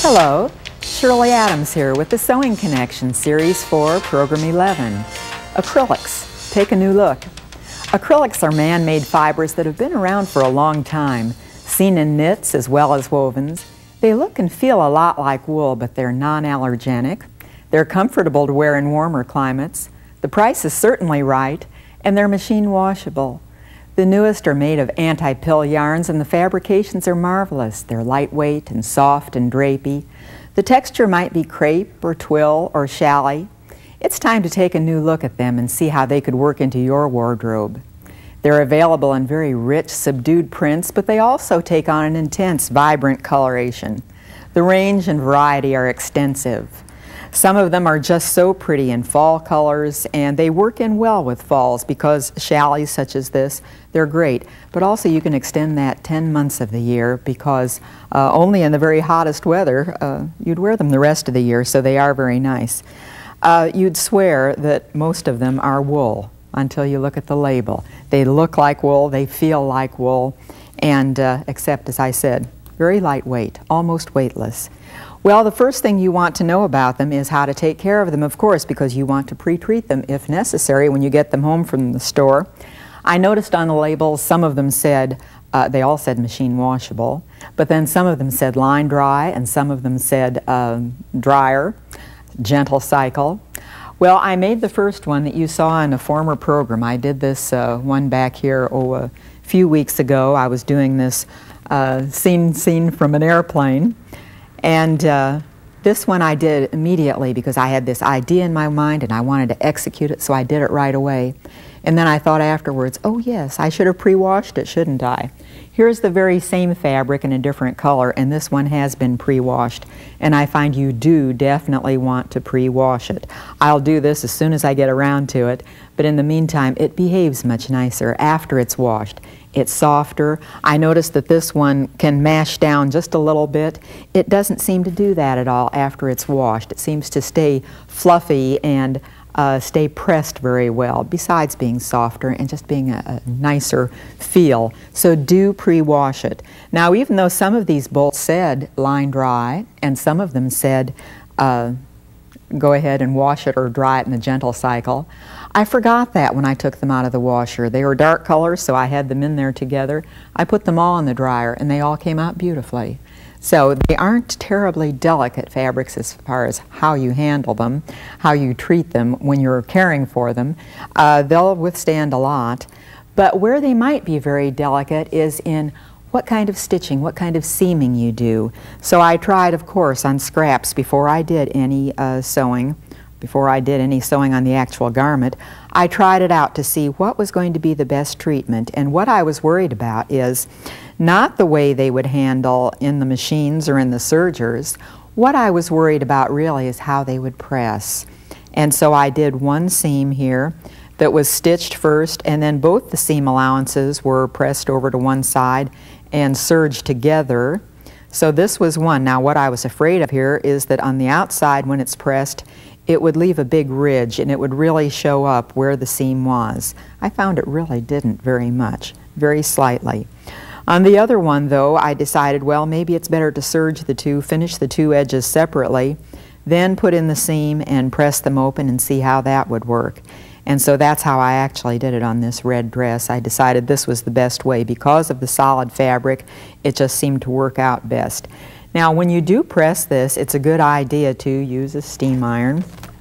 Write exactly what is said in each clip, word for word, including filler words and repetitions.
Hello, Shirley Adams here with the Sewing Connection Series four, Program eleven. Acrylics. Take a new look. Acrylics are man-made fibers that have been around for a long time, seen in knits as well as wovens. They look and feel a lot like wool, but they're non-allergenic. They're comfortable to wear in warmer climates. The price is certainly right, and they're machine washable. The newest are made of anti-pill yarns, and the fabrications are marvelous. They're lightweight and soft and drapey. The texture might be crepe or twill or challis. It's time to take a new look at them and see how they could work into your wardrobe. They're available in very rich, subdued prints, but they also take on an intense, vibrant coloration. The range and variety are extensive. Some of them are just so pretty in fall colors, and they work in well with falls because challis such as this, they're great. But also you can extend that ten months of the year because uh, only in the very hottest weather uh, you'd wear them the rest of the year, so they are very nice. Uh, you'd swear that most of them are wool until you look at the label. They look like wool, they feel like wool, and uh, except, as I said, very lightweight, almost weightless. Well, the first thing you want to know about them is how to take care of them, of course, because you want to pre-treat them if necessary when you get them home from the store. I noticed on the labels some of them said, uh, they all said machine washable, but then some of them said line dry and some of them said uh, dryer, gentle cycle. Well, I made the first one that you saw in a former program. I did this uh, one back here oh, a few weeks ago. I was doing this uh, scene, scene from an airplane. And uh, this one I did immediately because I had this idea in my mind and I wanted to execute it, so I did it right away. And then I thought afterwards, oh yes, I should have pre-washed it, shouldn't I? Here's the very same fabric in a different color, and this one has been pre-washed. And I find you do definitely want to pre-wash it. I'll do this as soon as I get around to it, but in the meantime, it behaves much nicer after it's washed. It's softer. I noticed that this one can mash down just a little bit. It doesn't seem to do that at all after it's washed. It seems to stay fluffy and uh, stay pressed very well, besides being softer and just being a, a nicer feel. So do pre-wash it. Now, even though some of these bolts said line dry and some of them said uh, go ahead and wash it or dry it in a gentle cycle, I forgot that when I took them out of the washer. They were dark colors, so I had them in there together. I put them all in the dryer, and they all came out beautifully. So they aren't terribly delicate fabrics as far as how you handle them, how you treat them when you're caring for them. Uh, they'll withstand a lot. But where they might be very delicate is in what kind of stitching, what kind of seaming you do. So I tried, of course, on scraps before I did any uh, sewing. Before I did any sewing on the actual garment, I tried it out to see what was going to be the best treatment. And what I was worried about is not the way they would handle in the machines or in the sergers. What I was worried about really is how they would press. And so I did one seam here that was stitched first, and then both the seam allowances were pressed over to one side and serged together. So this was one. Now what I was afraid of here is that on the outside when it's pressed, it would leave a big ridge and it would really show up where the seam was. I found it really didn't very much, very slightly. On the other one though, I decided, well, maybe it's better to serge the two, finish the two edges separately, then put in the seam and press them open and see how that would work. And so that's how I actually did it on this red dress. I decided this was the best way. Because of the solid fabric, it just seemed to work out best. Now, when you do press this, it's a good idea to use a steam iron.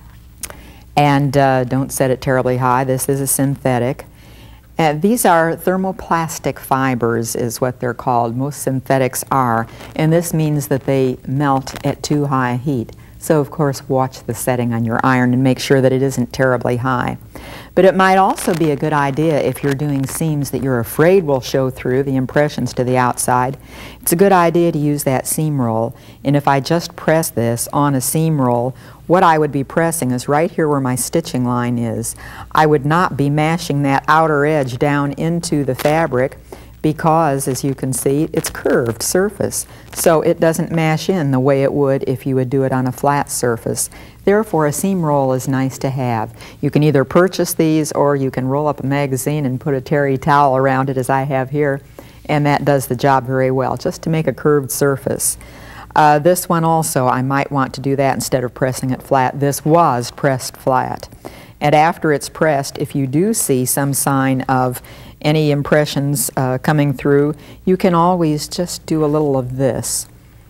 And uh, don't set it terribly high. This is a synthetic. Uh, these are thermoplastic fibers is what they're called. Most synthetics are. And this means that they melt at too high heat. So, of course, watch the setting on your iron and make sure that it isn't terribly high. But it might also be a good idea if you're doing seams that you're afraid will show through the impressions to the outside. It's a good idea to use that seam roll. And if I just press this on a seam roll, what I would be pressing is right here where my stitching line is. I would not be mashing that outer edge down into the fabric because, as you can see, it's curved surface. So it doesn't mash in the way it would if you would do it on a flat surface. Therefore, a seam roll is nice to have. You can either purchase these or you can roll up a magazine and put a terry towel around it, as I have here, and that does the job very well, just to make a curved surface. Uh, this one also, I might want to do that instead of pressing it flat. This was pressed flat. And after it's pressed, if you do see some sign of any impressions uh, coming through, you can always just do a little of this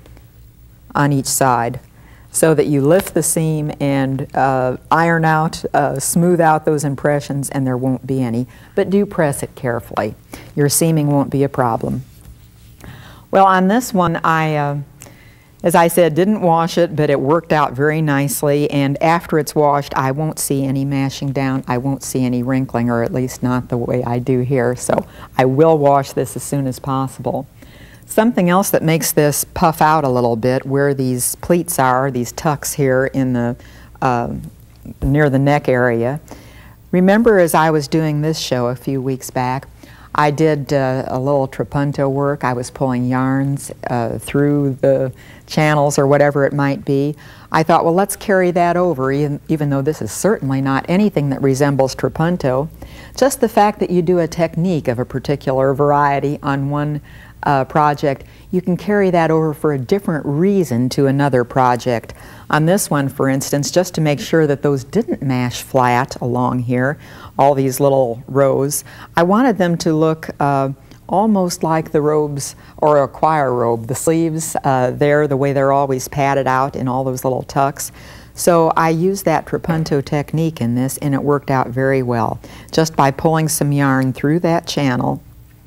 on each side so that you lift the seam and uh, iron out, uh, smooth out those impressions, and there won't be any. But do press it carefully. Your seaming won't be a problem. Well, on this one, I, uh, as I said, didn't wash it, but it worked out very nicely, and after it's washed, I won't see any mashing down. I won't see any wrinkling, or at least not the way I do here, so I will wash this as soon as possible. Something else that makes this puff out a little bit, where these pleats are, these tucks here in the uh, near the neck area. Remember, as I was doing this show a few weeks back, I did uh, a little trapunto work. I was pulling yarns uh, through the channels or whatever it might be. I thought, well, let's carry that over, even, even though this is certainly not anything that resembles trapunto. Just the fact that you do a technique of a particular variety on one Uh, project, you can carry that over for a different reason to another project. On this one, for instance, just to make sure that those didn't mash flat along here, all these little rows, I wanted them to look uh, almost like the robes or a choir robe. The sleeves uh, there, the way they're always padded out in all those little tucks. So I used that trapunto technique in this, and it worked out very well. Just by pulling some yarn through that channel.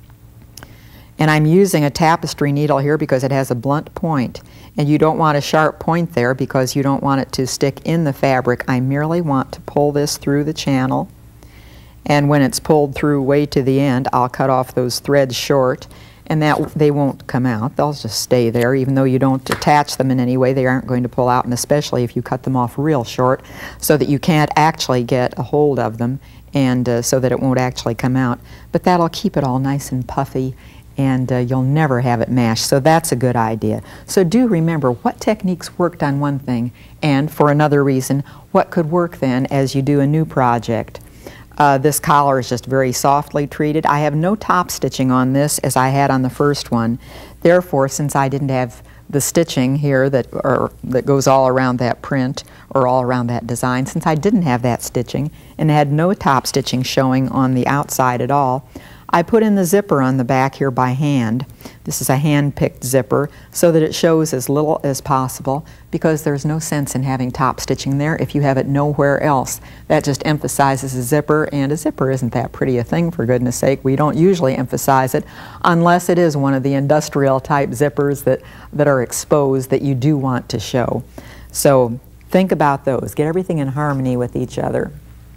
And I'm using a tapestry needle here because it has a blunt point. And you don't want a sharp point there because you don't want it to stick in the fabric. I merely want to pull this through the channel. And when it's pulled through way to the end, I'll cut off those threads short, and that they won't come out. They'll just stay there. Even though you don't attach them in any way, they aren't going to pull out, and especially if you cut them off real short so that you can't actually get a hold of them, and uh, so that it won't actually come out. But that'll keep it all nice and puffy, and uh, you'll never have it mashed. So that's a good idea. So do remember what techniques worked on one thing, and for another reason, what could work then as you do a new project. Uh, this collar is just very softly treated. I have no top stitching on this as I had on the first one. Therefore, since I didn't have the stitching here that, or, that goes all around that print or all around that design, since I didn't have that stitching and had no top stitching showing on the outside at all, I put in the zipper on the back here by hand. This is a hand-picked zipper so that it shows as little as possible, because there's no sense in having top stitching there if you have it nowhere else. That just emphasizes a zipper, and a zipper isn't that pretty a thing, for goodness sake. We don't usually emphasize it unless it is one of the industrial type zippers that, that are exposed that you do want to show. So think about those. Get everything in harmony with each other.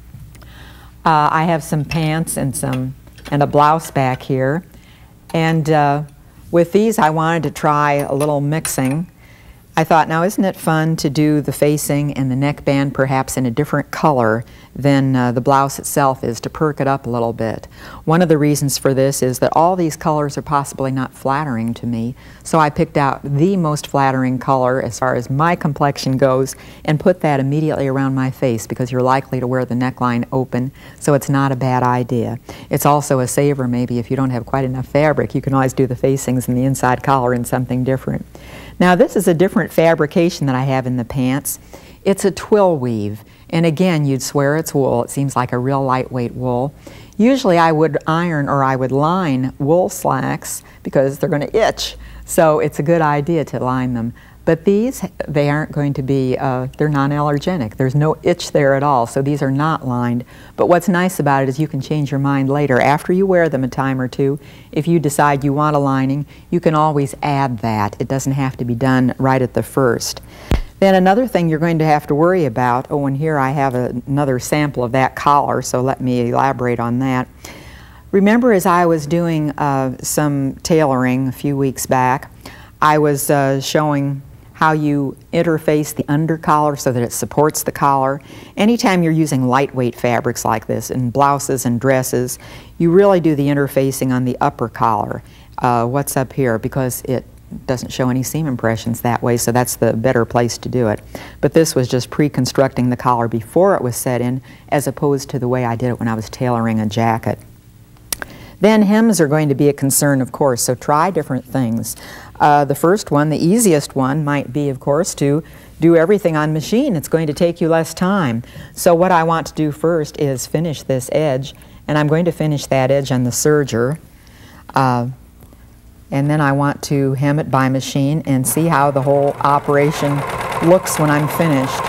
Uh, I have some pants and some and a blouse back here, and uh, with these I wanted to try a little mixing. I thought, now isn't it fun to do the facing and the neckband perhaps in a different color than uh, the blouse itself is, to perk it up a little bit. One of the reasons for this is that all these colors are possibly not flattering to me, so I picked out the most flattering color as far as my complexion goes and put that immediately around my face, because you're likely to wear the neckline open, so it's not a bad idea. It's also a saver maybe if you don't have quite enough fabric. You can always do the facings and the inside collar in something different. Now this is a different fabrication that I have in the pants. It's a twill weave, and again, you'd swear it's wool. It seems like a real lightweight wool. Usually I would iron or I would line wool slacks because they're going to itch, so it's a good idea to line them. But these, they aren't going to be, uh, they're non-allergenic. There's no itch there at all, so these are not lined. But what's nice about it is you can change your mind later. After you wear them a time or two, if you decide you want a lining, you can always add that. It doesn't have to be done right at the first. Then another thing you're going to have to worry about, oh, and here I have a, another sample of that collar, so let me elaborate on that. Remember, as I was doing uh, some tailoring a few weeks back, I was uh, showing how you interface the under collar so that it supports the collar. Anytime you're using lightweight fabrics like this in blouses and dresses, you really do the interfacing on the upper collar, uh, what's up here, because it doesn't show any seam impressions that way, so that's the better place to do it. But this was just pre-constructing the collar before it was set in, as opposed to the way I did it when I was tailoring a jacket. Then hems are going to be a concern, of course, so try different things. Uh, the first one, the easiest one, might be, of course, to do everything on machine. It's going to take you less time. So what I want to do first is finish this edge, and I'm going to finish that edge on the serger. Uh, and then I want to hem it by machine and see how the whole operation looks when I'm finished.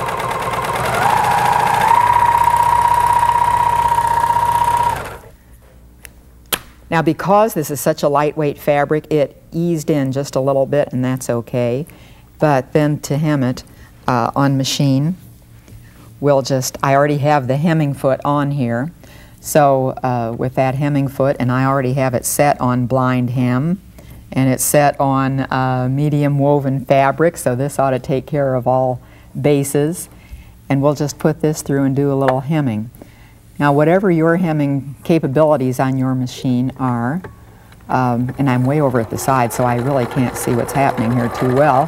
Now, because this is such a lightweight fabric, it eased in just a little bit, and that's okay. But then to hem it uh, on machine, we'll just, I already have the hemming foot on here. So uh, with that hemming foot, and I already have it set on blind hem, and it's set on uh, medium woven fabric, so this ought to take care of all bases. And we'll just put this through and do a little hemming. Now, whatever your hemming capabilities on your machine are, um, and I'm way over at the side, so I really can't see what's happening here too well,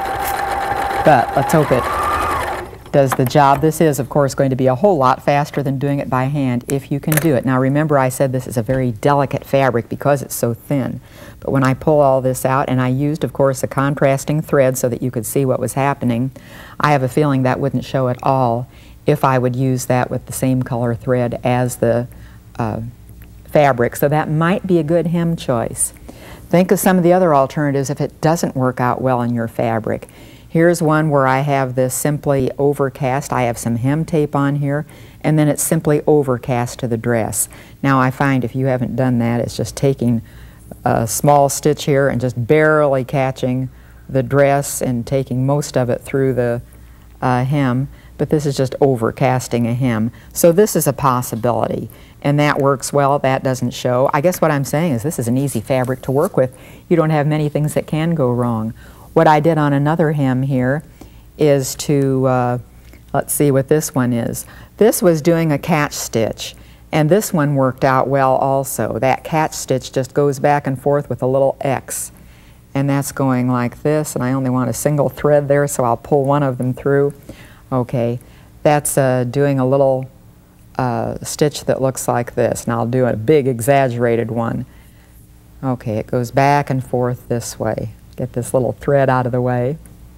but let's hope it does the job. This is, of course, going to be a whole lot faster than doing it by hand if you can do it. Now, remember I said this is a very delicate fabric because it's so thin, but when I pull all this out, and I used, of course, a contrasting thread so that you could see what was happening, I have a feeling that wouldn't show at all if I would use that with the same color thread as the uh, fabric. So that might be a good hem choice. Think of some of the other alternatives if it doesn't work out well in your fabric. Here's one where I have this simply overcast. I have some hem tape on here, and then it's simply overcast to the dress. Now I find if you haven't done that, it's just taking a small stitch here and just barely catching the dress and taking most of it through the uh, hem. But this is just overcasting a hem. So this is a possibility, and that works well. That doesn't show. I guess what I'm saying is this is an easy fabric to work with. You don't have many things that can go wrong. What I did on another hem here is to, uh, let's see what this one is. This was doing a catch stitch, and this one worked out well also. That catch stitch just goes back and forth with a little X, and that's going like this, and I only want a single thread there, so I'll pull one of them through. Okay, that's uh, doing a little uh, stitch that looks like this, and I'll do a big exaggerated one. Okay, it goes back and forth this way. Get this little thread out of the way,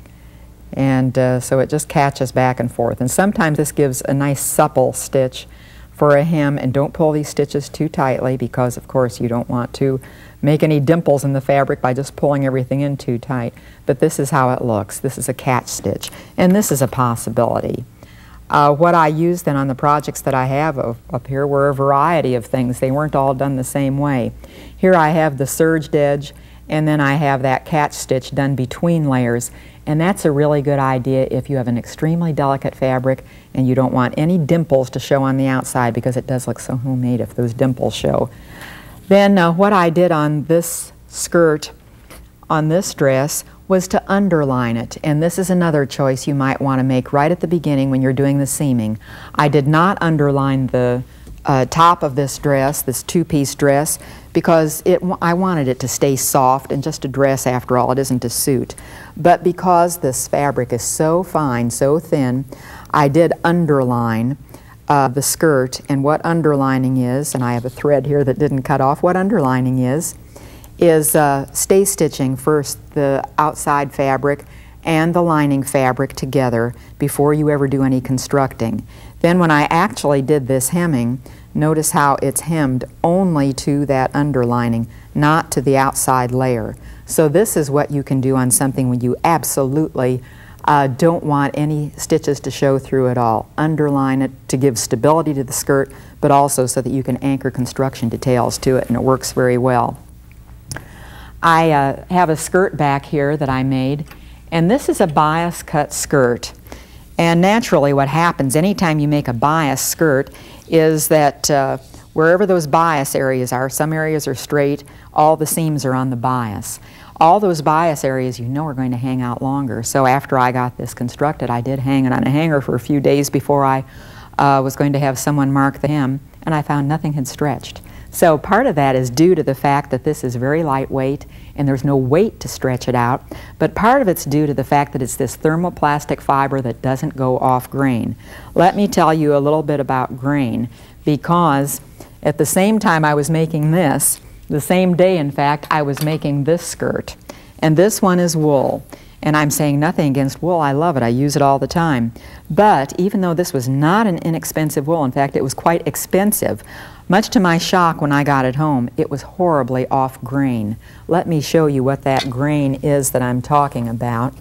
and uh, so it just catches back and forth. And sometimes this gives a nice supple stitch for a hem, and don't pull these stitches too tightly because, of course, you don't want to make any dimples in the fabric by just pulling everything in too tight. But this is how it looks. This is a catch stitch, and this is a possibility. Uh, what I used then on the projects that I have of, up here were a variety of things. They weren't all done the same way. Here I have the serged edge, and then I have that catch stitch done between layers, and that's a really good idea if you have an extremely delicate fabric and you don't want any dimples to show on the outside, because it does look so homemade if those dimples show. Then uh, what I did on this skirt, on this dress, was to underline it, and this is another choice you might want to make right at the beginning when you're doing the seaming. I did not underline the uh, top of this dress, this two-piece dress, because it, I wanted it to stay soft and just a dress after all. It isn't a suit. But because this fabric is so fine, so thin, I did underline uh, the skirt. And what underlining is, and I have a thread here that didn't cut off, what underlining is, is uh, stay stitching first the outside fabric and the lining fabric together before you ever do any constructing. Then when I actually did this hemming, notice how it's hemmed only to that underlining, not to the outside layer. So this is what you can do on something when you absolutely uh, don't want any stitches to show through at all. Underline it to give stability to the skirt, but also so that you can anchor construction details to it, and it works very well. I uh, have a skirt back here that I made, and this is a bias cut skirt. And naturally what happens anytime you make a bias skirt is that uh, wherever those bias areas are, some areas are straight, all the seams are on the bias. All those bias areas you know are going to hang out longer. So after I got this constructed, I did hang it on a hanger for a few days before I uh, was going to have someone mark the hem, and I found nothing had stretched. So part of that is due to the fact that this is very lightweight and there's no weight to stretch it out, but part of it's due to the fact that it's this thermoplastic fiber that doesn't go off grain. Let me tell you a little bit about grain, because at the same time I was making this, the same day in fact I was making this skirt, And this one is wool. And I'm saying nothing against wool. I love it. I use it all the time. But even though this was not an inexpensive wool, in fact, it was quite expensive, much to my shock when I got it home, it was horribly off grain. Let me show you what that grain is that I'm talking about.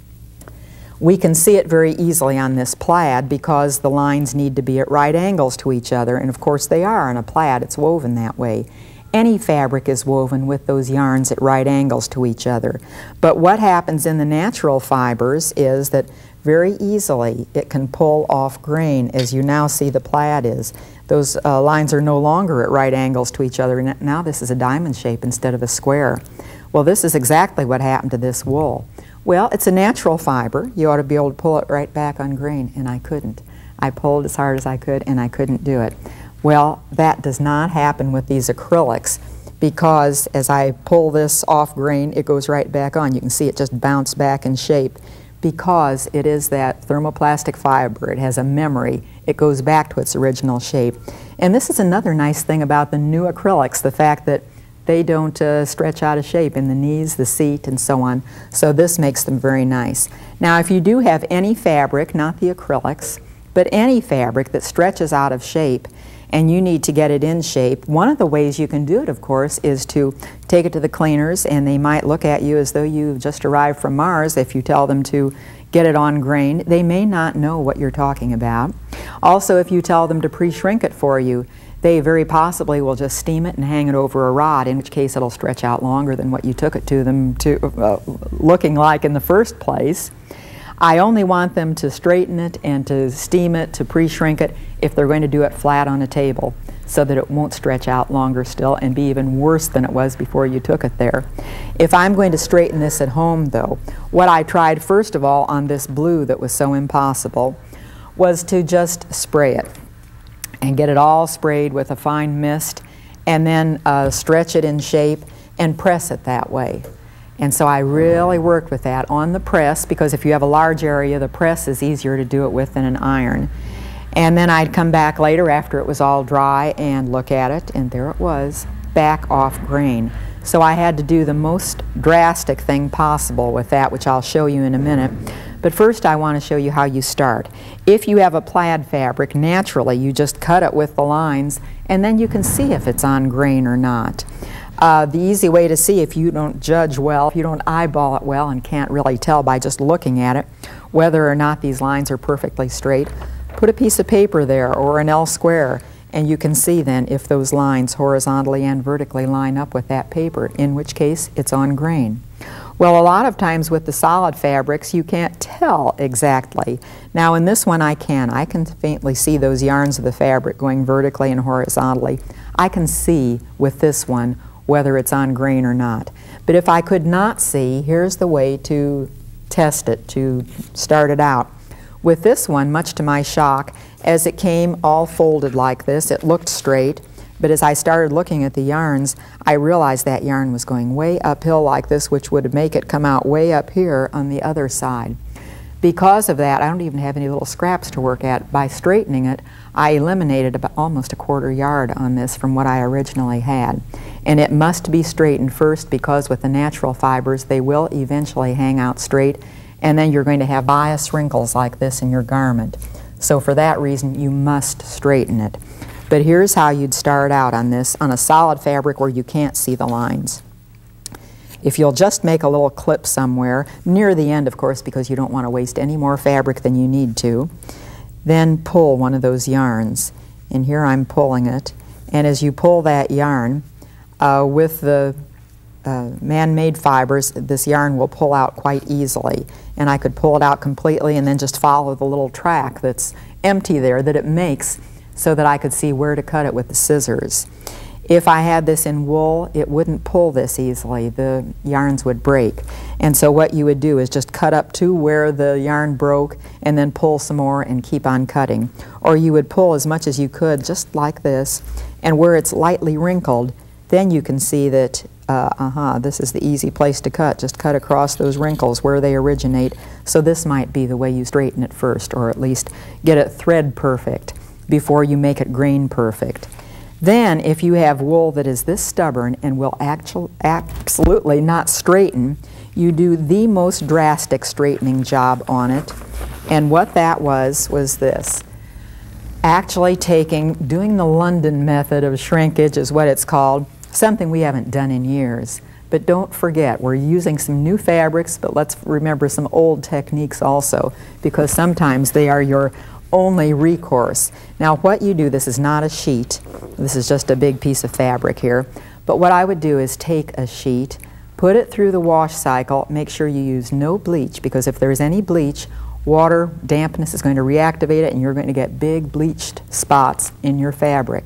We can see it very easily on this plaid because the lines need to be at right angles to each other, and of course they are on a plaid. It's woven that way. Any fabric is woven with those yarns at right angles to each other. But what happens in the natural fibers is that very easily it can pull off grain, as you now see the plaid is. Those uh, lines are no longer at right angles to each other. Now this is a diamond shape instead of a square. Well, this is exactly what happened to this wool. Well, it's a natural fiber. You ought to be able to pull it right back on grain, and I couldn't. I pulled as hard as I could, and I couldn't do it. Well, that does not happen with these acrylics because as I pull this off grain, it goes right back on. You can see it just bounce back in shape because it is that thermoplastic fiber. It has a memory. It goes back to its original shape. And this is another nice thing about the new acrylics, the fact that they don't uh, stretch out of shape in the knees, the seat, and so on. So this makes them very nice. Now, if you do have any fabric, not the acrylics, but any fabric that stretches out of shape, and you need to get it in shape, one of the ways you can do it, of course, is to take it to the cleaners, and they might look at you as though you've just arrived from Mars if you tell them to get it on grain. They may not know what you're talking about. Also, if you tell them to pre-shrink it for you, they very possibly will just steam it and hang it over a rod, in which case it'll stretch out longer than what you took it to them to uh, looking like in the first place. I only want them to straighten it and to steam it, to pre-shrink it, if they're going to do it flat on a table so that it won't stretch out longer still and be even worse than it was before you took it there. If I'm going to straighten this at home, though, what I tried first of all on this blue that was so impossible was to just spray it and get it all sprayed with a fine mist and then uh, stretch it in shape and press it that way. And so I really worked with that on the press because if you have a large area, the press is easier to do it with than an iron. And then I'd come back later after it was all dry and look at it, and there it was, back off grain. So I had to do the most drastic thing possible with that, which I'll show you in a minute. But first I want to show you how you start. If you have a plaid fabric, naturally you just cut it with the lines, and then you can see if it's on grain or not. Uh, the easy way to see if you don't judge well, if you don't eyeball it well and can't really tell by just looking at it whether or not these lines are perfectly straight, put a piece of paper there or an L square and you can see then if those lines horizontally and vertically line up with that paper, in which case it's on grain. Well, a lot of times with the solid fabrics you can't tell exactly. Now in this one I can. I can faintly see those yarns of the fabric going vertically and horizontally. I can see with this one whether it's on grain or not. But if I could not see, here's the way to test it, to start it out. With this one, much to my shock, as it came all folded like this, it looked straight, but as I started looking at the yarns, I realized that yarn was going way uphill like this, which would make it come out way up here on the other side. Because of that, I don't even have any little scraps to work at. By straightening it, I eliminated about almost a quarter yard on this from what I originally had. And it must be straightened first because with the natural fibers, they will eventually hang out straight, and then you're going to have bias wrinkles like this in your garment. So for that reason, you must straighten it. But here's how you'd start out on this, on a solid fabric where you can't see the lines. If you'll just make a little clip somewhere, near the end of course because you don't want to waste any more fabric than you need to, then pull one of those yarns. And here I'm pulling it, and as you pull that yarn, uh, with the uh, man-made fibers, this yarn will pull out quite easily. And I could pull it out completely and then just follow the little track that's empty there that it makes so that I could see where to cut it with the scissors. If I had this in wool, it wouldn't pull this easily. The yarns would break. And so what you would do is just cut up to where the yarn broke and then pull some more and keep on cutting. Or you would pull as much as you could, just like this, and where it's lightly wrinkled, then you can see that, uh, uh-huh, this is the easy place to cut. Just cut across those wrinkles where they originate. So this might be the way you straighten it first, or at least get it thread perfect before you make it grain perfect. Then, if you have wool that is this stubborn and will actual, absolutely not straighten, you do the most drastic straightening job on it. And what that was, was this. Actually taking, doing the London method of shrinkage is what it's called, something we haven't done in years. But don't forget, we're using some new fabrics, but let's remember some old techniques also, because sometimes they are your only recourse. Now what you do, this is not a sheet, this is just a big piece of fabric here, but what I would do is take a sheet, put it through the wash cycle, make sure you use no bleach, because if there's any bleach, water dampness is going to reactivate it and you're going to get big bleached spots in your fabric.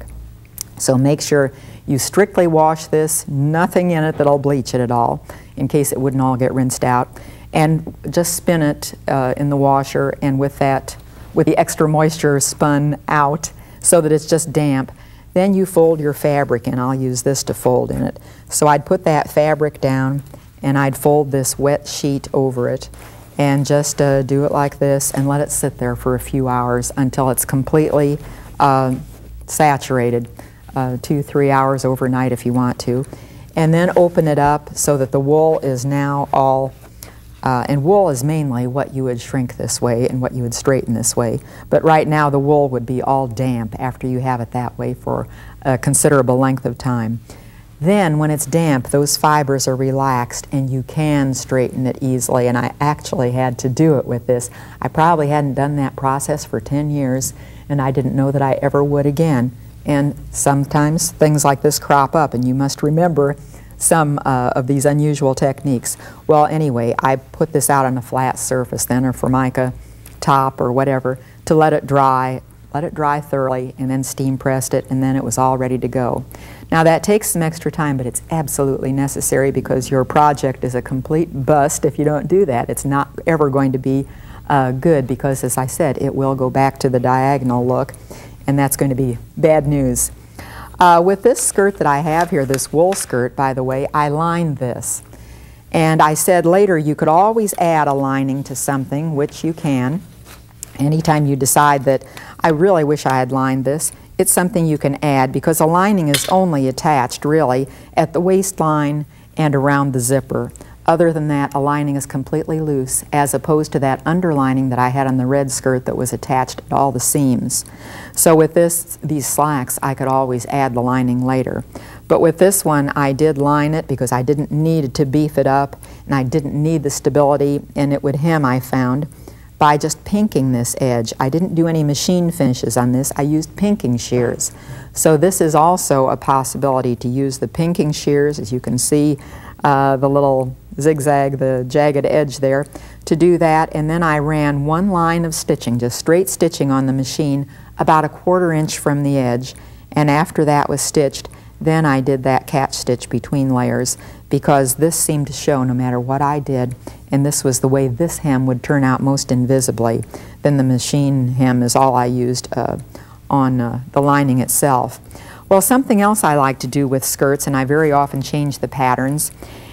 So make sure you strictly wash this, nothing in it that'll bleach it at all, in case it wouldn't all get rinsed out. And just spin it uh, in the washer, and with that, with the extra moisture spun out so that it's just damp, then you fold your fabric in. I'll use this to fold in it. So I'd put that fabric down and I'd fold this wet sheet over it and just uh, do it like this and let it sit there for a few hours until it's completely uh, saturated. Uh, two, three hours overnight if you want to, and then open it up so that the wool is now all, uh, and wool is mainly what you would shrink this way and what you would straighten this way, but right now the wool would be all damp after you have it that way for a considerable length of time. Then when it's damp, those fibers are relaxed and you can straighten it easily, and I actually had to do it with this. I probably hadn't done that process for ten years and I didn't know that I ever would again. And sometimes things like this crop up, and you must remember some uh, of these unusual techniques. Well, anyway, I put this out on a flat surface then, or formica top or whatever, to let it dry, let it dry thoroughly, and then steam pressed it, and then it was all ready to go. Now that takes some extra time, but it's absolutely necessary because your project is a complete bust if you don't do that. It's not ever going to be uh, good because, as I said, it will go back to the diagonal look, and that's going to be bad news. Uh, with this skirt that I have here, this wool skirt, by the way, I lined this. And I said later you could always add a lining to something, which you can. Anytime you decide that I really wish I had lined this, it's something you can add because a lining is only attached, really, at the waistline and around the zipper. Other than that, a lining is completely loose, as opposed to that underlining that I had on the red skirt that was attached at all the seams. So with this, these slacks, I could always add the lining later. But with this one, I did line it because I didn't need to beef it up, and I didn't need the stability, and it would hem, I found, by just pinking this edge. I didn't do any machine finishes on this. I used pinking shears. So this is also a possibility to use the pinking shears, as you can see, uh, the little zigzag, the jagged edge there, to do that. And then I ran one line of stitching, just straight stitching on the machine, about a quarter inch from the edge. And after that was stitched, then I did that catch stitch between layers, because this seemed to show no matter what I did, and this was the way this hem would turn out most invisibly. Then the machine hem is all I used uh, on uh, the lining itself. Well, something else I like to do with skirts, and I very often change the patterns.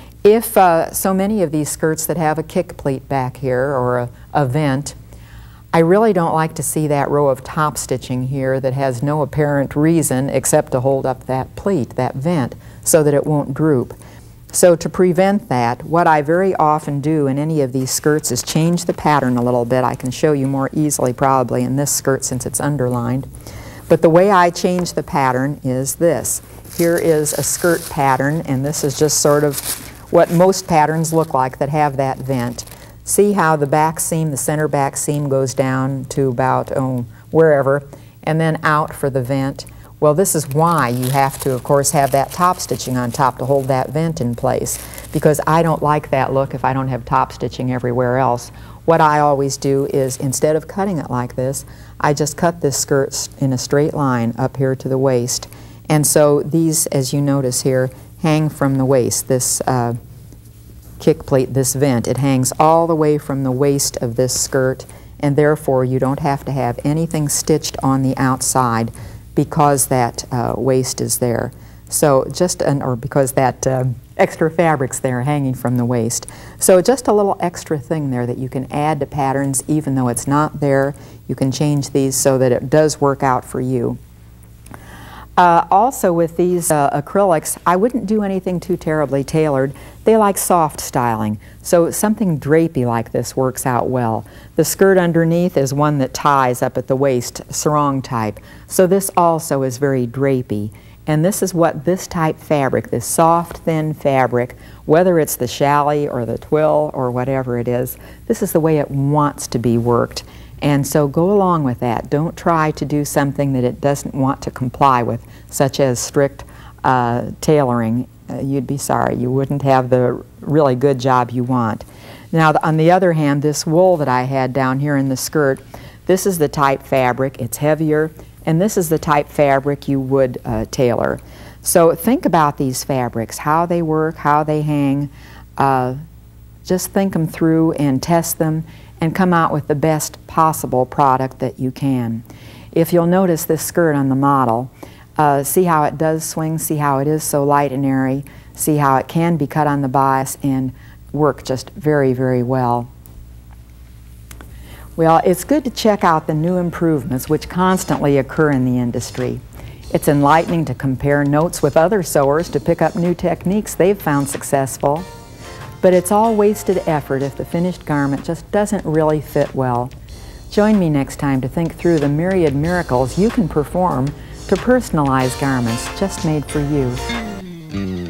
If uh, so many of these skirts that have a kick pleat back here, or a, a vent, I really don't like to see that row of top stitching here that has no apparent reason except to hold up that pleat, that vent, so that it won't droop. So to prevent that, what I very often do in any of these skirts is change the pattern a little bit. I can show you more easily probably in this skirt since it's underlined. But the way I change the pattern is this. Here is a skirt pattern, and this is just sort of what most patterns look like that have that vent. See how the back seam, the center back seam, goes down to about oh, wherever, and then out for the vent. Well, this is why you have to, of course, have that top stitching on top to hold that vent in place, because I don't like that look if I don't have top stitching everywhere else. What I always do is, instead of cutting it like this, I just cut this skirt in a straight line up here to the waist. And so these, as you notice here, hang from the waist, this uh, kick plate, this vent. It hangs all the way from the waist of this skirt, and therefore you don't have to have anything stitched on the outside because that uh, waist is there. So just an, or because that uh, extra fabric's there hanging from the waist. So just a little extra thing there that you can add to patterns even though it's not there. You can change these so that it does work out for you. Uh, also with these uh, acrylics, I wouldn't do anything too terribly tailored. They like soft styling, so something drapey like this works out well. The skirt underneath is one that ties up at the waist, sarong type, so this also is very drapey. And this is what this type fabric, this soft, thin fabric, whether it's the challis or the twill or whatever it is, this is the way it wants to be worked. And so go along with that. Don't try to do something that it doesn't want to comply with, such as strict uh, tailoring. Uh, you'd be sorry. You wouldn't have the really good job you want. Now, the, on the other hand, this wool that I had down here in the skirt, this is the type fabric. It's heavier, and this is the type fabric you would uh, tailor. So think about these fabrics, how they work, how they hang. Uh, just think them through and test them, and come out with the best possible product that you can. If you'll notice this skirt on the model, uh, see how it does swing, see how it is so light and airy, see how it can be cut on the bias and work just very, very well. Well, it's good to check out the new improvements which constantly occur in the industry. It's enlightening to compare notes with other sewers to pick up new techniques they've found successful. But it's all wasted effort if the finished garment just doesn't really fit well. Join me next time to think through the myriad miracles you can perform to personalize garments just made for you.